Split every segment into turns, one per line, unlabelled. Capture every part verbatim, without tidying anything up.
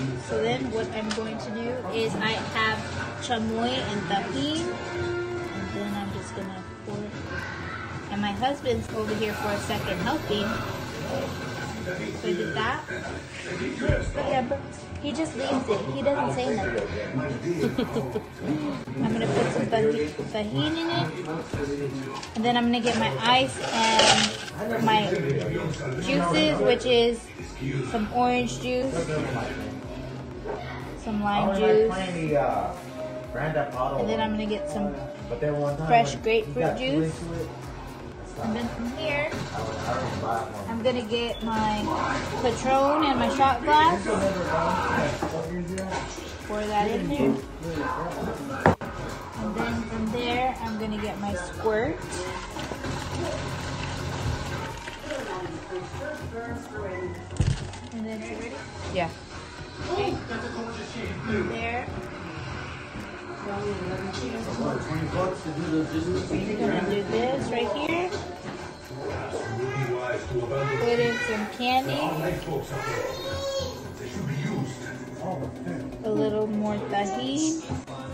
So then what I'm going to do is I have chamoy and tajin. And then I'm just going to pour it. And my husband's over here for a second helping. So I did that. But yeah, but he just leaves it. He doesn't say nothing. I'm going to put some tajin in it. And then I'm going to get my ice and my juices, which is some orange juice, some lime juice, and then I'm going to get some fresh grapefruit juice. And then from here, I'm going to get my Patron and my shot glass. Pour that in there. And then from there, I'm going to get my Squirt. And then, you ready?
Yeah.
Okay. And there. We're gonna do this right here. Put in some candy. A little more tajin.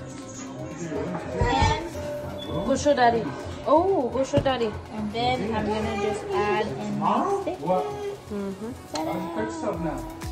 And
Go show daddy. Oh, go show daddy.
And then I'm gonna just add in my stick.
What?
Mm-hmm.
Ta-da.